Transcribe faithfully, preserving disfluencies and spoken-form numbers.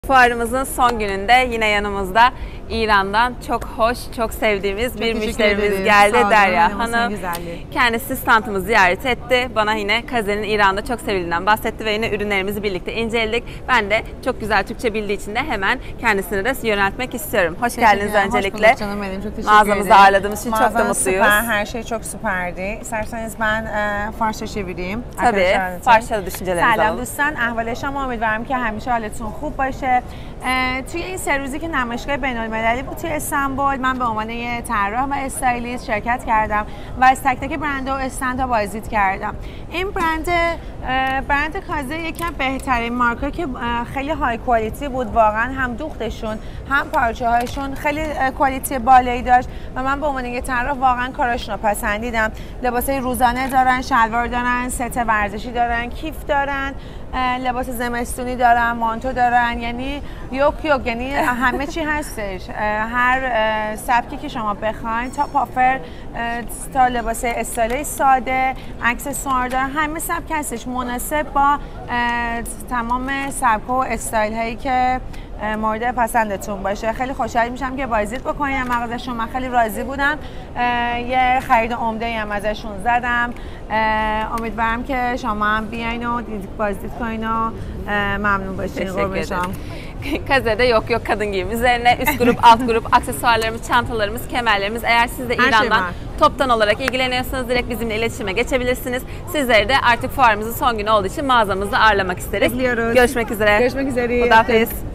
Fuarımızın son gününde yine yanımızda İran'dan çok hoş, çok sevdiğimiz çok bir müşterimiz ederiz. geldi. Sağ Derya Hanım. Kendisi standımızı ziyaret etti. Bana yine Kaze'nin İran'da çok sevildiğinden bahsetti ve yine ürünlerimizi birlikte inceledik. Ben de çok güzel Türkçe bildiği için de hemen kendisine de yöneltmek istiyorum. Hoş geldiniz öncelikle. Hoş bulduk canım benim. Çok teşekkür Mağazamızı ederim. ağırladığımız için Mağazanız çok da mutluyuz. Süper, her şey çok süperdi. İsterseniz ben e, Farsça çevireyim. Tabii, Farsça düşüncelerinizi alalım. سلام دوستان، احوال شما امیدوارم که همیشه حالتون خوب باشه. توی این سه روزی که نمایشگاه بین‌المللی بود توی استانبول، من به عنوان یه طراح و استایلیست شرکت کردم و از تک تک برند و استندها بازدید کردم. این برند برند کازه یکی از بهترین مارک‌ها که خیلی های کوالیتی بود، واقعا هم دوختشون هم پارچه‌هاشون خیلی کوالیتی بالایی داشت و من به عنوان یه طراح واقعا کاراشون رو پسندیدم. لباسای روزانه دارن، شلوار دارن، ست ورزشی دارن، کیف دارن، لباس زمستونی دارن، مانتو دارن، یعنی یوک یوک، یعنی همه چی هستش. هر سبکی که شما بخواین، تا پافر تا لباس استایل ساده، اکسسوار دارن، همه سبک هستش مناسب با تمام سبک‌ها و استایل هایی که مورد پسندتون باشه. خیلی خوشحال میشم که بازدید بکنین مغازه‌شون. من خیلی راضی بودم. یه خرید عمده‌ای هم ازشون زدم. امیدوارم که شما هم بیاین و بازدید کنین و memnun başlayın. Kaze'de yok yok kadın giyim üzerine üst grup, alt grup, aksesuarlarımız, çantalarımız, kemerlerimiz. Eğer siz de İran'dan şey toptan olarak ilgileniyorsanız direkt bizimle iletişime geçebilirsiniz. Sizleri de artık fuarımızın son günü olduğu için mağazamızda ağırlamak isteriz. Bekliyoruz. Görüşmek üzere. Görüşmek üzere. Hudafiz.